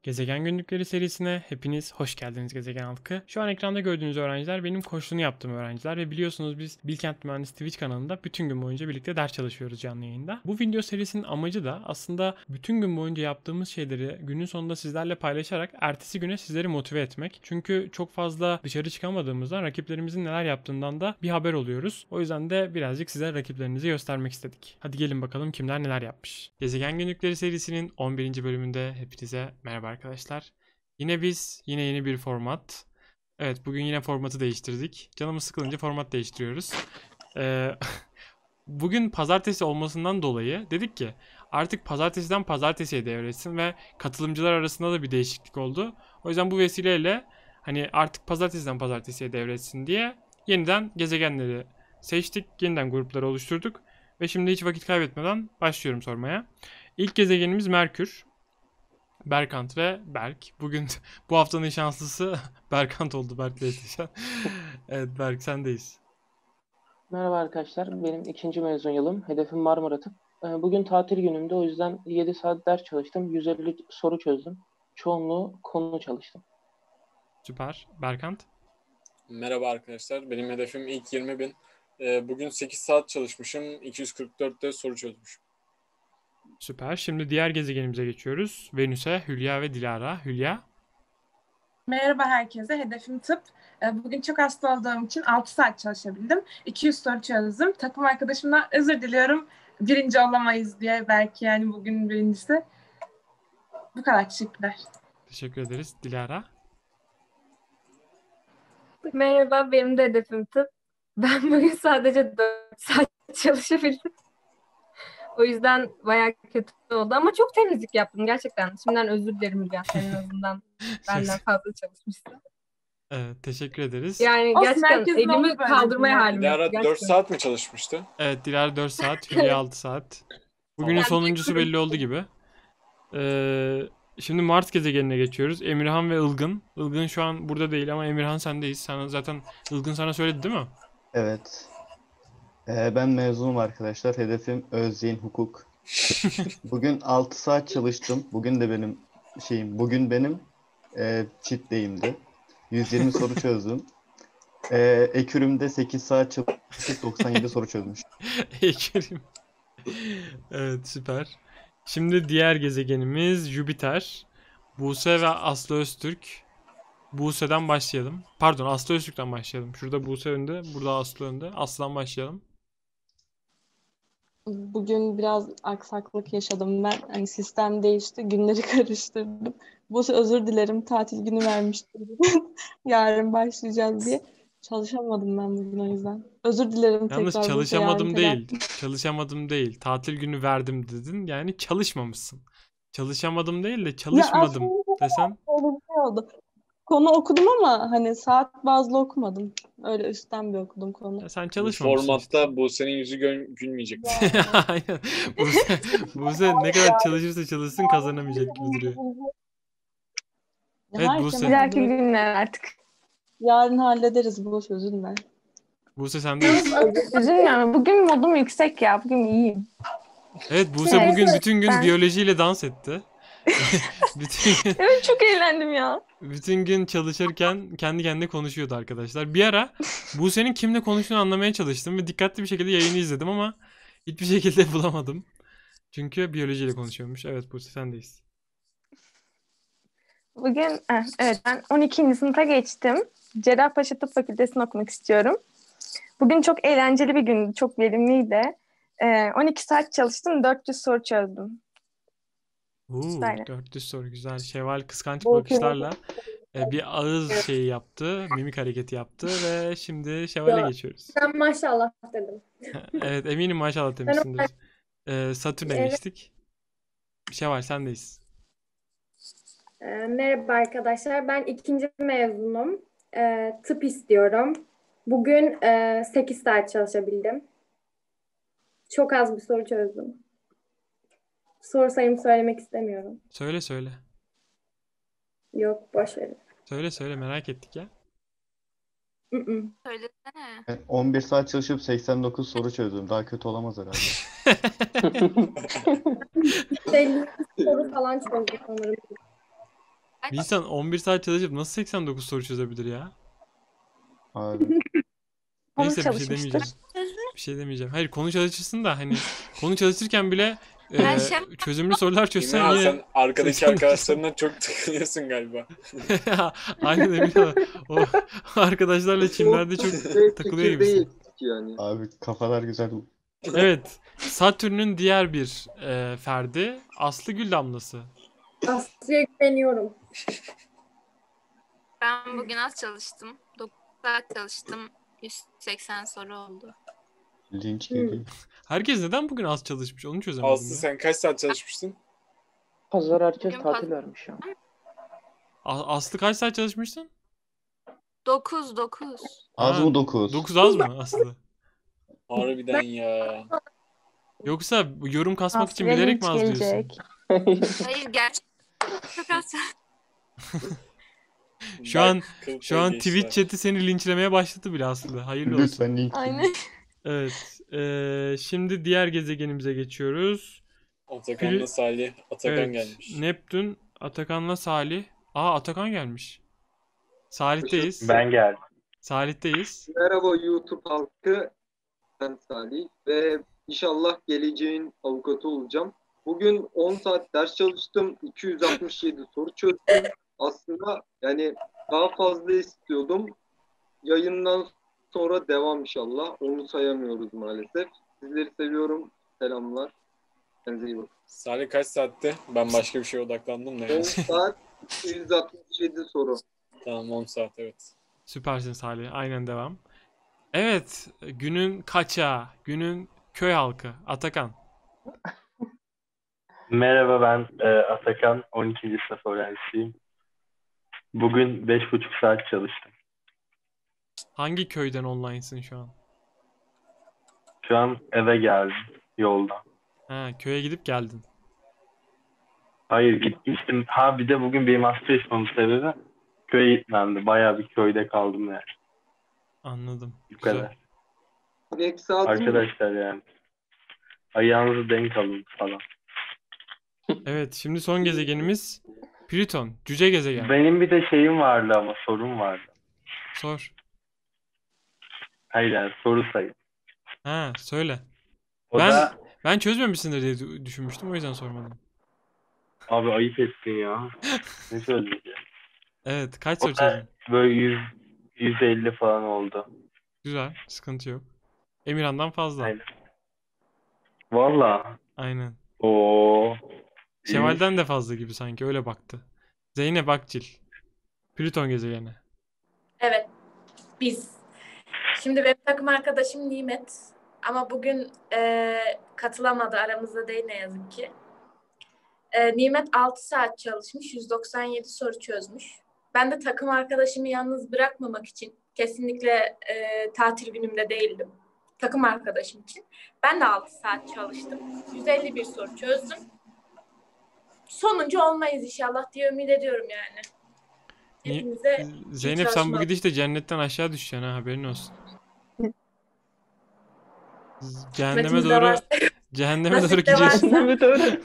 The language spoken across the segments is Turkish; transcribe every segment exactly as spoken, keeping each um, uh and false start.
Gezegen Günlükleri serisine hepiniz hoş geldiniz gezegen halkı. Şu an ekranda gördüğünüz öğrenciler benim koçluğunu yaptığım öğrenciler ve biliyorsunuz biz Bilkent Mühendis Twitch kanalında bütün gün boyunca birlikte ders çalışıyoruz canlı yayında. Bu video serisinin amacı da aslında bütün gün boyunca yaptığımız şeyleri günün sonunda sizlerle paylaşarak ertesi güne sizleri motive etmek. Çünkü çok fazla dışarı çıkamadığımızdan rakiplerimizin neler yaptığından da bir haber oluyoruz. O yüzden de birazcık size rakiplerinizi göstermek istedik. Hadi gelin bakalım kimler neler yapmış. Gezegen Günlükleri serisinin on birinci bölümünde hepinize merhaba arkadaşlar. Yine biz, yine yeni bir format. Evet, bugün yine formatı değiştirdik. Canımız sıkılınca format değiştiriyoruz. Ee, bugün pazartesi olmasından dolayı dedik ki artık pazartesiden pazartesiye devretsin ve katılımcılar arasında da bir değişiklik oldu. O yüzden bu vesileyle hani artık pazartesiden pazartesiye devretsin diye yeniden gezegenleri seçtik. Yeniden grupları oluşturduk. Ve şimdi hiç vakit kaybetmeden başlıyorum sormaya. İlk gezegenimiz Merkür. Berkant ve Berk. Bugün bu haftanın şanslısı Berkant oldu. Berk'le eşleşen. Evet Berk sendeyiz. Merhaba arkadaşlar. Benim ikinci mezun yılım. Hedefim Marmara Tıp. Bugün tatil günümde, o yüzden yedi saat ders çalıştım. yüz elli soru çözdüm. Çoğunluğu konu çalıştım. Süper. Berkant? Merhaba arkadaşlar. Benim hedefim ilk yirmi bin. Bugün sekiz saat çalışmışım. iki yüz kırk dörtte soru çözmüşüm. Süper. Şimdi diğer gezegenimize geçiyoruz. Venüs'e Hülya ve Dilara. Hülya? Merhaba herkese. Hedefim tıp. Bugün çok hasta olduğum için altı saat çalışabildim. iki yüz soru çözdüm. Takım arkadaşımdan özür diliyorum. Birinci olamayız diye. Belki yani bugün birincisi. Bu kadar. Teşekkürler. Teşekkür ederiz. Dilara? Merhaba, benim de hedefim tıp. Ben bugün sadece dört saat çalışabildim. O yüzden bayağı kötü oldu ama çok temizlik yaptım gerçekten. Şimdiden özür dilerim Hülya, senin azından benden fazla çalışmışsın. Evet, teşekkür ederiz. Yani Olsun, gerçekten herkesin olduğu elimi böyle kaldırmaya bir halim yok. Dilara dört gerçekten. saat mi çalışmıştı? Evet, Dilara dört saat, Hülya altı saat. Bugünün Yani sonuncusu belli oldu gibi. Ee, şimdi Mars gezegenine geçiyoruz. Emirhan ve Ilgın. Ilgın şu an burada değil ama Emirhan sendeyiz. Sana zaten Ilgın sana söyledi değil mi? Evet. Ee, ben mezunum arkadaşlar. Hedefim Özyeğin Hukuk. Bugün altı saat çalıştım. Bugün de benim şeyim, bugün benim e, cheat day'imdi. yüz yirmi soru çözdüm. E, ekürümde sekiz saat çalışıp doksan yedi soru çözmüş. Ekerim. Evet, süper. Şimdi diğer gezegenimiz Jüpiter. Buse ve Aslı Öztürk. Buse'den başlayalım. Pardon, Aslı Öztürk'ten başlayalım. Şurada Buse önde, burada Aslı önde. Aslı'dan başlayalım. Bugün biraz aksaklık yaşadım ben. Hani sistem değişti, günleri karıştırdım. Bu özür dilerim, tatil günü vermiştim. Yarın başlayacağız diye. Çalışamadım ben bugün, o yüzden. Özür dilerim Yalnız tekrar. çalışamadım Buse, değil. Çalışamadım değil. Tatil günü verdim dedin. Yani çalışmamışsın. Çalışamadım değil de çalışmadım aslında desen. öyle bir şey oldu. Konu okudum ama hani saat bazlı okumadım. Öyle üstten bir okudum konu. Ya sen Bu çalışmamışsın işte. formatta bu senin yüzü gö- gülmeyecek. Aynen. Buse, Buse ne kadar çalışırsa çalışsın kazanamayacak gibi duruyor. Evet, Herkes Buse. Bir dahaki günler artık. Yarın hallederiz bu sözünle. Buse sendeyiz. Üzülmüyorum. Bugün modum yüksek ya. Bugün iyiyim. Evet, Buse Evet, bugün bütün gün ben- biyolojiyle dans etti. bütün gün, Evet, çok eğlendim ya. bütün gün çalışırken kendi kendine konuşuyordu arkadaşlar. Bir ara Buse'nin kimle konuştuğunu anlamaya çalıştım ve dikkatli bir şekilde yayını izledim ama hiçbir şekilde bulamadım. Çünkü biyolojiyle konuşuyormuş. Evet Buse sendeyiz. Bugün eh, evet ben on ikinci sınıfa geçtim. Cerrahpaşa Tıp Fakültesi'ni okumak istiyorum. Bugün çok eğlenceli bir gündü. Çok verimliydi. Ee, on iki saat çalıştım. dört yüz soru çözdüm. Uuu, Böyle. dört yüz soru güzel. Şevval kıskanç Bol bakışlarla e, bir ağız şeyi yaptı. Mimik hareketi yaptı ve şimdi Şevval'e Ya. geçiyoruz. Ben maşallah dedim. Evet eminim maşallah demişsindir. Ee, Satürn'e Evet. geçtik. Şevval sendeyiz. Ee, merhaba arkadaşlar. Ben ikinci mezunum. Ee, tıp istiyorum. Bugün e, sekiz saat çalışabildim. Çok az bir soru çözdüm. Soru sayımı söylemek istemiyorum. Söyle söyle. Yok, boş verin. Söyle söyle merak ettik ya. Mm-mm. Söylesene. Ben on bir saat çalışıp seksen dokuz soru çözdüm. Daha kötü olamaz herhalde. elli soru falan çözdüm sanırım. Bir insan on bir saat çalışıp nasıl seksen dokuz soru çözebilir ya? Abi. Konu Neyse bir şey çalışmıştır. demeyeceğim. Bir şey demeyeceğim. Hayır konu çalışırsın da hani konu çalışırken bile e, Ben şey- çözümlü sorular çözsen Yine yine sen arkadaki seksen dokuz arkadaşlarına çok takılıyorsun galiba. aynen öyle. O arkadaşlarla çimlerde çok takılıyor gibisin. yani. Abi kafalar güzel. Evet. Satürn'ün diğer bir e, ferdi Aslı Gül damlası. Aslı'ya güveniyorum. Ben bugün az çalıştım. dokuz saat çalıştım. yüz seksen soru oldu. Linç geliyor. Herkes neden bugün az çalışmış onu çözemedim Aslı ya. sen kaç saat çalışmıştın? Pazar herkes Bugün tatil paz- vermiş ya. A- Aslı kaç saat çalışmıştın? dokuz dokuz. Az Ha, mı dokuz? dokuz az mı Aslı? Harbiden ya. Yoksa bu yorum kasmak için Aslı'ya bilerek linç mi az diyorsun? gelecek. Hayır gerçekten çok az. Şu Bak, an kıl şu payı an geçtiler. Twitch chat'i seni linçlemeye başladı bile Aslı. Hayırlı olsun. Lütfen link. Aynen. Evet. eee, şimdi diğer gezegenimize geçiyoruz. Atakan'la Biri- Salih. Atakan Evet. gelmiş. Neptün, Atakan'la Salih. Aa Atakan gelmiş. Salih'teyiz. Ben geldim. Salih'teyiz. Merhaba YouTube halkı. Ben Salih ve inşallah geleceğin avukatı olacağım. Bugün on saat ders çalıştım. iki yüz altmış yedi soru çözdüm. Aslında yani daha fazla istiyordum. Yayından sonra devam inşallah. Onu sayamıyoruz maalesef. Sizleri seviyorum. Selamlar. Kendinize iyi bakın. Salih kaç saatte? Ben başka bir şeye odaklandım da on yani. saat iki yüz altmış yedi soru. Tamam on saat evet. Süpersin Salih. Aynen devam. Evet. Günün kaçağı. Günün köy halkı. Atakan. Merhaba ben e, Atakan. on ikinci sınıf öğrencisiyim. Bugün beş buçuk saat çalıştım. Hangi köyden online'sın şu an? Şu an eve geldim yoldan. Ha, köye gidip geldin. Hayır gitmiştim. Ha bir de bugün benim hasta yaşamamın sebebi köye gitmemdi. Bayağı bir köyde kaldım yani. Anladım. Bu Güzel. kadar. Next saat Arkadaşlar yani. Ayağınızı denk alın falan. Evet, şimdi son gezegenimiz Plüton. Cüce gezegen. Benim bir de şeyim vardı ama sorum vardı. Sor. Hayır yani soru sayın. Ha, söyle. O Ben da ben çözmemişsindir diye dü- düşünmüştüm. O yüzden sormadım. abi ayıp ettin ya. Ne söyleyeceğim? Evet, kaç O soru da çözdün? böyle yüz yüz elli falan oldu. Güzel, sıkıntı yok. Emirhan'dan fazla. Aynen. Valla. Aynen. Oo. Şevval'den de fazla gibi sanki öyle baktı. Zeynep Akçil. Plüton gezegeni. Evet, biz. Şimdi benim takım arkadaşım Nimet. Ama bugün e, katılamadı, aramızda değil ne yazık ki. E, Nimet altı saat çalışmış, yüz doksan yedi soru çözmüş. Ben de takım arkadaşımı yalnız bırakmamak için, kesinlikle e, tatil günümde değildim. Takım arkadaşım için. Ben de altı saat çalıştım. yüz elli bir soru çözdüm. Sonuncu olmayız inşallah diye ümit ediyorum yani. Ni- Hepinize Zeynep sen bu çalışmalar. gidişte cennetten aşağı düşeceksin ha haberin olsun. Cehenneme Kısmetimiz de doğru varsa- cehenneme doğru Nasip de gidiyorsun. varsa. Evet öyle.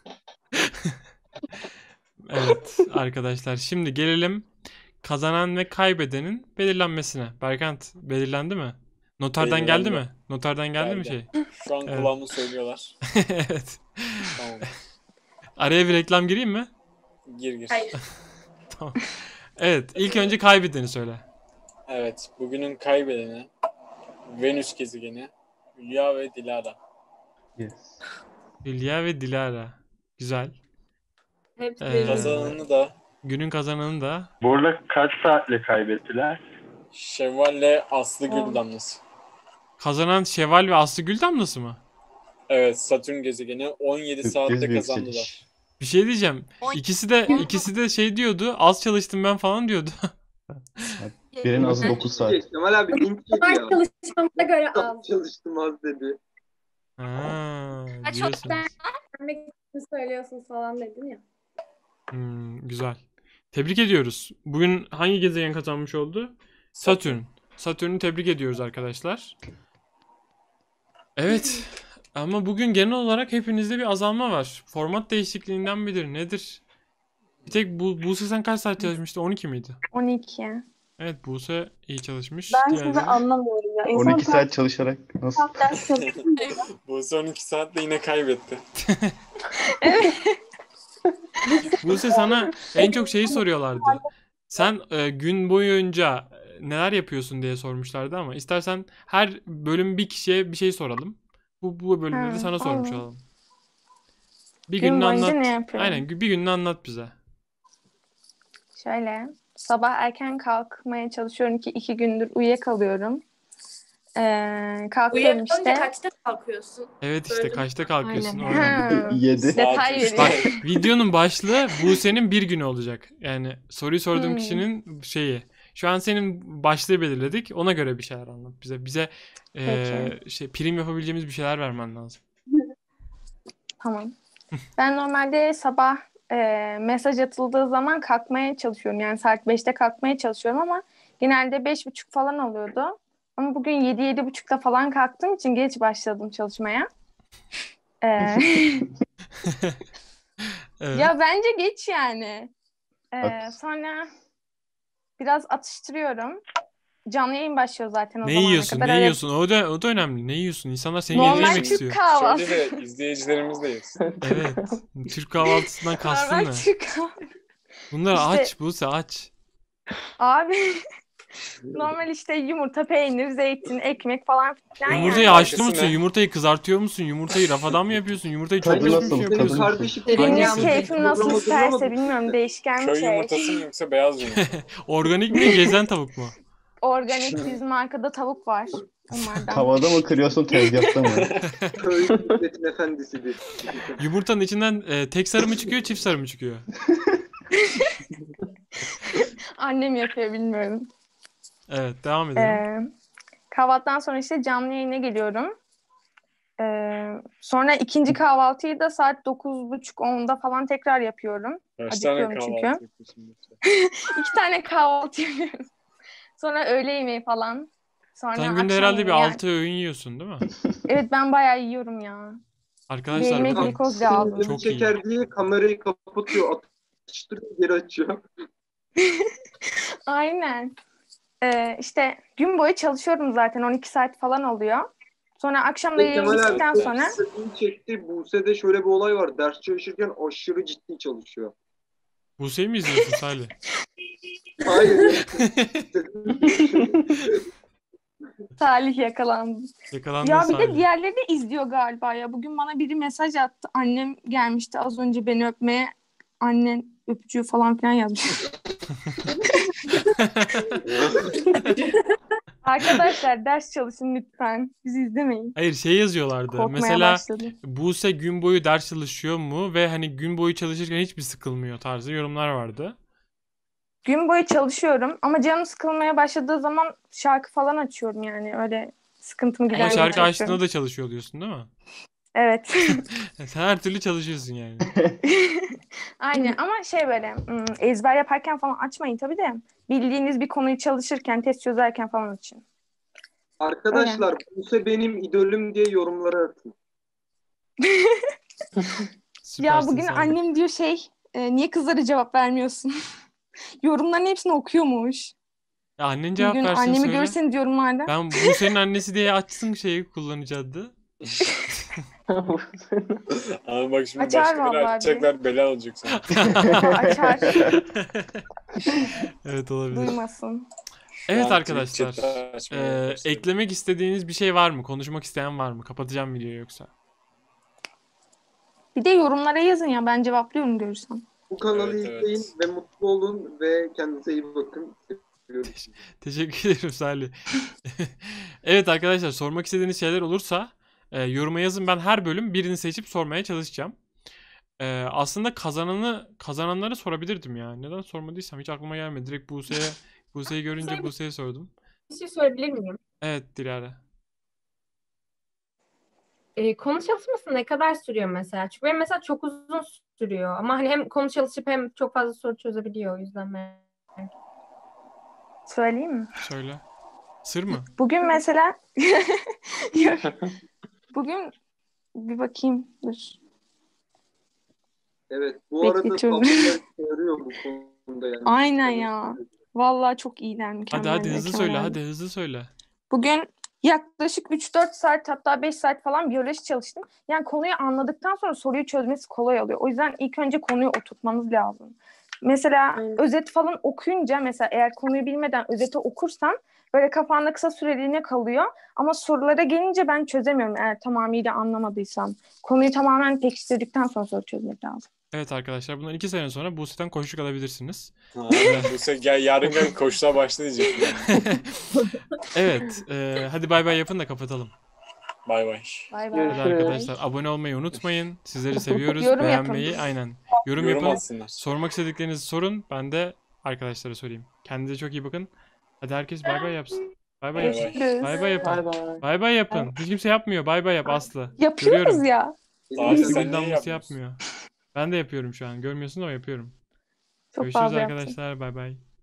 Evet arkadaşlar şimdi gelelim kazanan ve kaybedenin belirlenmesine. Berkant belirlendi mi? Noterden geldi Belirlendi. mi? Noterden geldi mi şey? Geldi. Şu an Evet. kulağımı söylüyorlar. Evet. Tamam. Araya bir reklam gireyim mi? Gir gir. Hayır. Tamam. Evet ilk önce kaybedeni söyle. Evet. Bugünün kaybedeni Venüs gezegeni Hülya ve Dilara. Yes. Hülya ve Dilara. Güzel. Hepsi Ee, birbirine. Kazananı da Günün kazananı da Bu arada kaç saatle kaybettiler? Şevval'le Aslı Gül damlası. kazanan Şevval ve Aslı Güldamlası mı? Evet. Satürn gezegeni on yedi Sürpriz saatte bir kazandılar. yükseliş. Bir şey diyeceğim. Oy. İkisi de ikisi de şey diyordu. Az çalıştım ben falan diyordu. Birinin azı dokuz saat. Kemal abi linç yedi Var ya. çalışmamıza göre Çok az. çalıştım az dedi. Ha, Ha, çok diyorsunuz. Vermek için söylüyorsun falan dedin ya. Hmm, güzel. Tebrik ediyoruz. Bugün hangi gezegen kazanmış oldu? Satürn. Satürn'ü tebrik ediyoruz arkadaşlar. Evet. Ama bugün genel olarak hepinizde bir azalma var. Format değişikliğinden midir? Nedir? Bir tek bu Buse sen kaç saat çalışmıştı? on iki miydi? on iki. Evet, Buse iyi çalışmış. Ben sizi Diğerleri... anlamıyorum ya. on İnsan iki saat çalışarak nasıl? saat ders çalışınca Buse on iki saatte yine kaybetti. Buse sana en çok şeyi soruyorlardı. Sen e, gün boyunca e, neler yapıyorsun diye sormuşlardı ama istersen her bölüm bir kişiye bir şey soralım. Bu bu bölümde de Ha, sana sormuş olur. olalım. Bir Gün gününü boyunca anlat. ne yapıyorum? Aynen, bir gününü anlat bize. Şöyle, sabah erken kalkmaya çalışıyorum ki iki gündür uyuyakalıyorum. Ee, kalkıyorum Uyuyakalınca işte. kaçta kalkıyorsun? Evet, işte Böyle- kaçta kalkıyorsun? Aynen. O önemli. Ha, Yedi. detay Saat Bak, veriyorum. videonun başlığı Buse'nin bir günü olacak. Yani soruyu sorduğum Hmm. kişinin şeyi. Şu an senin başlığı belirledik. Ona göre bir şeyler anlat bize. Bize eee, şey prim yapabileceğimiz bir şeyler vermen lazım. Tamam. Ben normalde sabah e, mesaj atıldığı zaman kalkmaya çalışıyorum. Yani saat beşte kalkmaya çalışıyorum ama genelde beş buçuk falan oluyordu. Ama bugün yedi yedi buçukta falan kalktığım için geç başladım çalışmaya. Ee, Evet. ya bence geç yani. Ee, Haklısın. sonra biraz atıştırıyorum. Canlı yayın başlıyor zaten o Ne zamana yiyorsun? kadar. Ne Öyle yiyorsun? O da o da önemli. Ne yiyorsun? İnsanlar senin normal yerini yemek Türk istiyor. kahvaltı. Söyle de izleyicilerimiz de yesin. Evet. Türk kahvaltısından kastın Normal ne? Türk kahvaltı. Bunlar İşte- aç Buse, aç. Abi normal işte yumurta, peynir, zeytin, ekmek falan filan Yumurtayı yani. haşlıyor Markası musun? ne? Yumurtayı kızartıyor musun? Yumurtayı rafadan mı yapıyorsun? Yumurtayı çok Tadı pişmiş nasıl? mi Tadı yapıyorsun? nasıl? kardeşim Biriniz Hangisi? keyfim nasıl Programa isterse hazırlamadık bilmiyorum, işte. değişken bir Köy şey. yumurtası mı yoksa beyaz yumurta? Organik mi, gezen tavuk mu? Organik, bizim arkada tavuk var. Onlardan. Tavada mı kırıyorsun, tezgahta mı? Köy milletin efendisidir. Yumurtanın içinden e, tek sarı mı çıkıyor, çift sarı mı çıkıyor? Annem yapıyor, bilmiyorum. Evet, devam edelim. Ee, kahvaltıdan sonra işte canlı yayına geliyorum. Ee, sonra ikinci kahvaltıyı da saat dokuz buçuk onda falan tekrar yapıyorum. Kaç tane Acıkıyorum çünkü. kahvaltı yapıyorsun? İki tane kahvaltı yapıyorum. Sonra öğle yemeği falan. Sonra Sen günde akşam herhalde bir yemeği. Yani- altı öğün yiyorsun değil mi? Evet, ben bayağı yiyorum ya. Arkadaşlar Beynime bakın. glikoz lazım. Çok iyi. çeker diye kamerayı kapatıyor, atıştırıyor, geri açıyor. Aynen. Ee, işte gün boyu çalışıyorum zaten. on iki saat falan oluyor. Sonra akşam da Ve yayın Kemal abi bittikten çok sonra sıkıntı çekti. Buse'de şöyle bir olay var. Ders çalışırken aşırı ciddi çalışıyor. Buse'yi mi izliyorsun Salih? Hayır. Salih yakalandı. Yakalandın Ya bir Salih. de diğerleri de izliyor galiba ya. Bugün bana biri mesaj attı. Annem gelmişti az önce beni öpmeye. Annen öpücüğü falan filan yazmış. Arkadaşlar ders çalışın lütfen. Bizi izlemeyin. Hayır, şey yazıyorlardı. Korkmaya Mesela başladım. Buse gün boyu ders çalışıyor mu ve hani gün boyu çalışırken hiçbir sıkılmıyor tarzı yorumlar vardı. Gün boyu çalışıyorum ama canım sıkılmaya başladığı zaman şarkı falan açıyorum yani. Öyle sıkıntımı Ama gidermeye şarkı çalışıyorum. açtığında da çalışıyor diyorsun değil mi? Evet. Sen her türlü çalışıyorsun yani. Aynen ama şey böyle hmm, ezber yaparken falan açmayın tabii de. Bildiğiniz bir konuyu çalışırken, test çözerken falan açın. Arkadaşlar Buse benim idolüm diye yorumlara atın. Ya Süpersin bugün Salih. annem diyor şey, e, niye kızlara cevap vermiyorsun? Yorumların hepsini okuyormuş. Ya annen Bir cevap gün versin annemi söyle. görürseniz yorumlarda. Ben Buse'nin annesi diye açsın şeyi, kullanıcı adı. Ama bak şimdi Açar başkaları vallahi açacaklar, bela olacak sana. Aa, açar, Evet, olabilir. duymasın. Evet Şu an arkadaşlar. Twitch'te açmaya Ee, başladım. eklemek istediğiniz bir şey var mı? Konuşmak isteyen var mı? Kapatacağım videoyu yoksa. Bir de yorumlara yazın ya, ben cevaplıyorum görürsem. Bu kanalı Evet, evet. izleyin ve mutlu olun ve kendinize iyi bakın. Seviyorum sizi. Teşekkür ederim Salih. Evet arkadaşlar, sormak istediğiniz şeyler olursa e, yoruma yazın. Ben her bölüm birini seçip sormaya çalışacağım. E, aslında kazananı kazananları sorabilirdim ya. Neden sormadıysam hiç aklıma gelmedi. Direkt Buse'ye Buse'yi görünce Buse'ye sordum. Bir şey sorabilir miyim? Evet Dilara. Ee, konu çalışması ne kadar sürüyor mesela? Çünkü benim mesela çok uzun sürüyor. Ama hani hem konu çalışıp hem çok fazla soru çözebiliyor, o yüzden merak ettim. Söyleyeyim mi? Söyle. Sır mı? Bugün mesela Yok. Bugün bir bakayım. Dur. Evet. Bu Peki, arada çok- tablolar yarıyor bu konuda yani. Aynen ya. Vallahi çok iyiler, mükemmel. Hadi hadi hızlı söyle mükemmel. hadi hızlı söyle. Bugün yaklaşık üç dört saat hatta beş saat falan biyoloji çalıştım. Yani konuyu anladıktan sonra soruyu çözmesi kolay oluyor. O yüzden ilk önce konuyu oturtmanız lazım. Mesela Aynen. özet falan okuyunca mesela eğer konuyu bilmeden özeti okursan böyle kafanda kısa süreliğine kalıyor. Ama sorulara gelince ben çözemiyorum eğer tamamıyla anlamadıysam. Konuyu tamamen pekiştirdikten sonra soru çözmek lazım. Evet arkadaşlar bundan iki sene sonra Buse'den koşuk alabilirsiniz. Ha, bu se gel yarın gel koşuğa başla diyecektim. Evet. e, hadi bay bay yapın da kapatalım. Bay bay. Bay bay. Hadi Görüşürüz. arkadaşlar abone olmayı unutmayın. Sizleri seviyoruz. Yorum Beğenmeyi yapın. aynen. Yorum, Yorum yapın. atsınlar. Sormak istediklerinizi sorun. Ben de arkadaşlara sorayım. Kendinize çok iyi bakın. Hadi herkes bay bay yapsın. Bay bay yapın. Görüşürüz. Bay bay yapın. Bay bay. Bay bay yapın. Hiç kimse yapmıyor. Bay bay yap Aslı. Yapıyoruz Görüyorum. ya. Abi Aslı sen gül niye damlası yapmıyorsun? yapmıyor. Ben de yapıyorum şu an. Görmüyorsun ama yapıyorum. Çok Görüşürüz fazla yaptım. arkadaşlar. Bay bay.